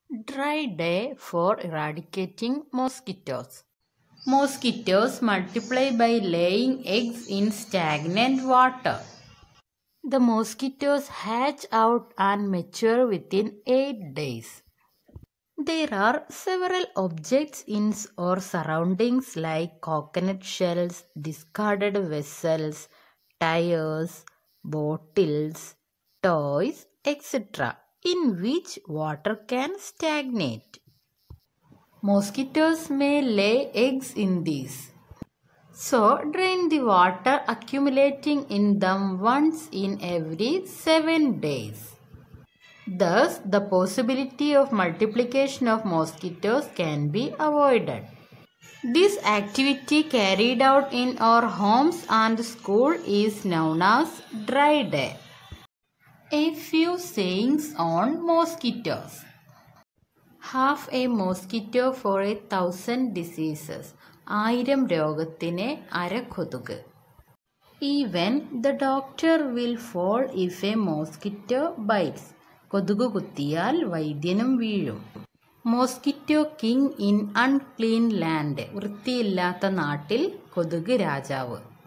Dry day for eradicating mosquitoes. Mosquitoes multiply by laying eggs in stagnant water. The mosquitoes hatch out and mature within 8 days. There are several objects in or surroundings like coconut shells, discarded vessels, tires, bottles, toys, etc., in which water can stagnate. Mosquitoes may lay eggs in these. So, drain the water accumulating in them once in every 7 days. Thus, the possibility of multiplication of mosquitoes can be avoided. This activity carried out in our homes and school is known as dry day. A few sayings on mosquitoes. Half a mosquito for 1,000 diseases. 1000 രോഗത്തിന് അര കൊതുക്. Even the doctor will fall if a mosquito bites. കൊതുക് കുത്തിയാൽ വൈദ്യനും വീഴും. Mosquito king in unclean land. വൃത്തിയില്ലാത്ത നാട്ടിൽ കൊതുക് രാജാവ്.